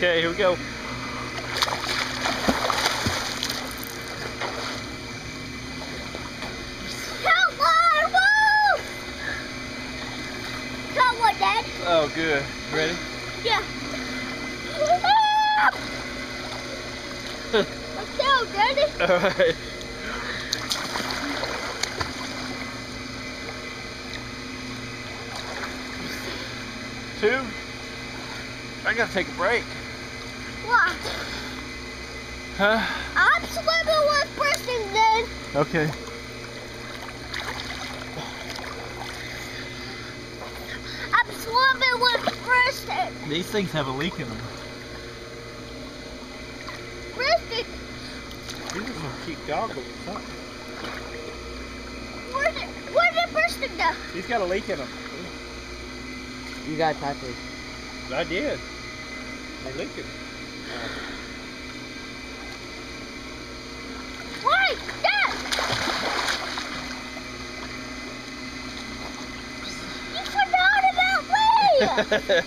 Okay, here we go. Come on, woo! Come on, Dad. Oh, good. Ready? Yeah. Let's go, Daddy. All right. Two. I gotta take a break. What? Huh? I'm swimming with Preston then. Okay. I'm swimming with Preston. These things have a leak in them. Preston, These are some cheap goggles or something. where did Preston go? He's got a leak in them. You gotta touch it. I did. They leaked it. Why? Dad! You forgot about me!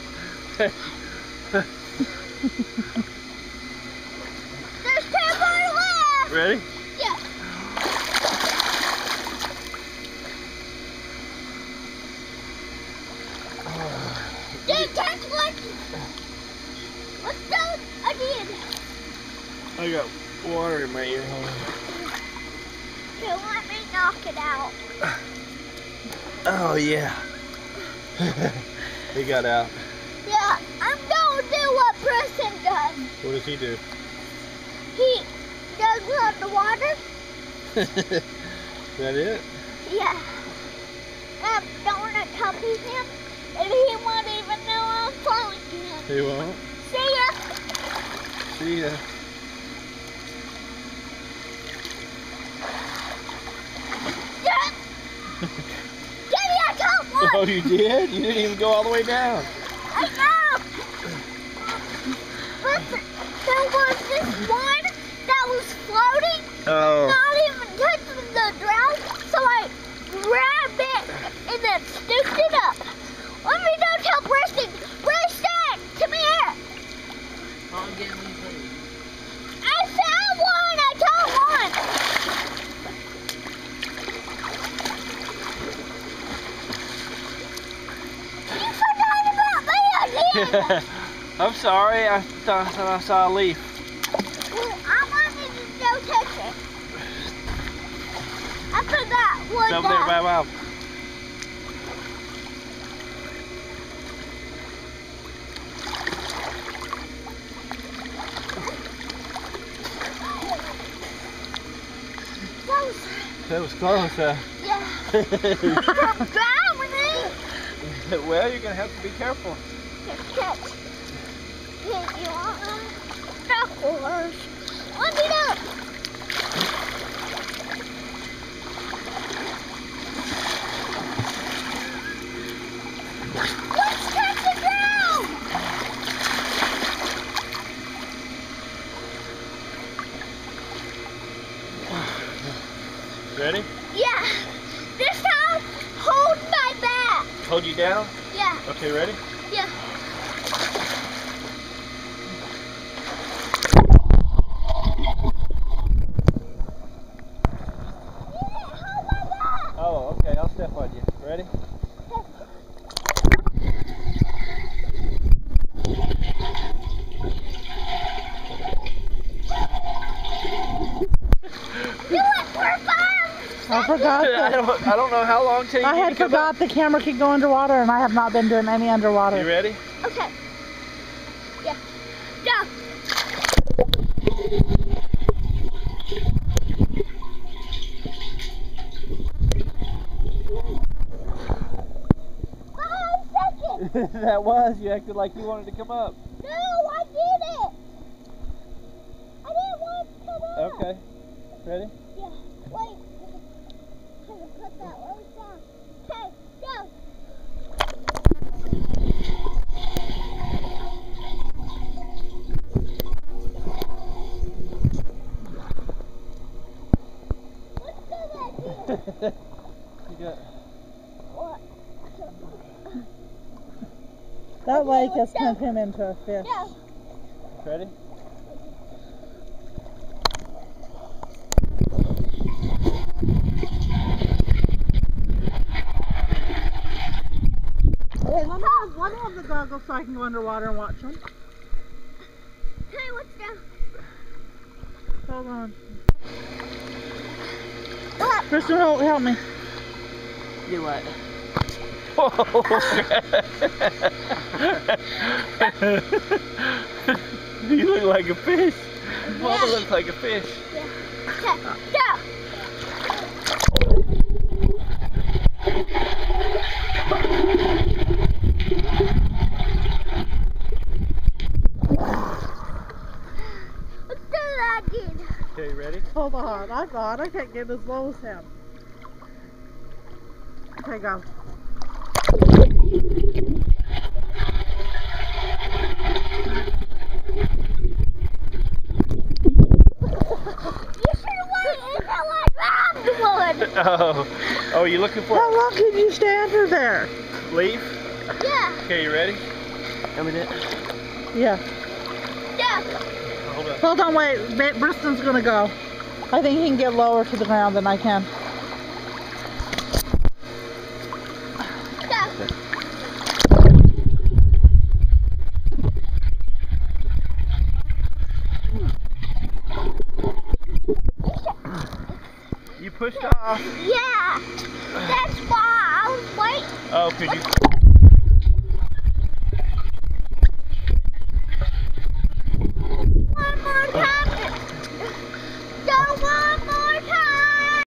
There's 10 more left! Ready? Yeah. Dude, catch one! Let's go again. I got water in my ear hole. Here, let me knock it out. Oh yeah. He got out. Yeah, I'm gonna do what Preston does. What does he do? He goes underwater. That it? Yeah. I'm gonna copy him, and he won't even know I'm following him. He won't? See ya! See ya. Yeah. Daddy, I caught one! Oh, you did? You didn't even go all the way down. I know! But there was this one that was floating, Oh. not even touching the ground, so I grabbed it and then scooped it up. Let me go tell Preston. Preston, come here. I'll get me food. I found one. I caught one. You forgot about me again. I'm sorry. I thought I saw a leaf. Well, I wanted to go touch it. I forgot one. It's over there by my... That was close, huh? Yeah. From drowning. Well, you're gonna have to be careful. Just catch. Hey, you want knuckles? Let me know. Let's touch the ground. Ready? Yeah. This time, hold my back. Hold you down? Yeah. Okay, ready? Yeah. Hold my back. Oh, okay. I'll step on you. Ready? Do it for 5 I forgot I that. don't know how long till you I need had to come forgot the camera could go underwater, and I have not been doing any up. underwater. You ready? Okay. Yeah. Go. That was. You acted like you wanted to come up. No, I did it. I didn't want to come up. Okay. Ready? Yeah. Wait. I'm going to put that right down. Okay, go. Let's do that again. You got... What? That lake has turned him into a fish. Go. Ready? Hey, let me have the goggles so I can go underwater and watch them. Hey, what's down? Hold on. What? Kristen, help me. Do what? You look like a fish. Mama looks like a fish. Okay, go. Let's do that again. Okay, you ready? Hold on. I can't get as low as him. Okay, go. You should have waited until I grabbed one. Oh, you looking for How long can you stay under there? leaf? Yeah, Okay, you ready? Come in it. Yeah. yeah. Hold on. Hold on, wait. Bristen's gonna go. I think he can get lower to the ground than I can. Go. You pushed off. Yeah, that's why I was waiting. Oh, could you?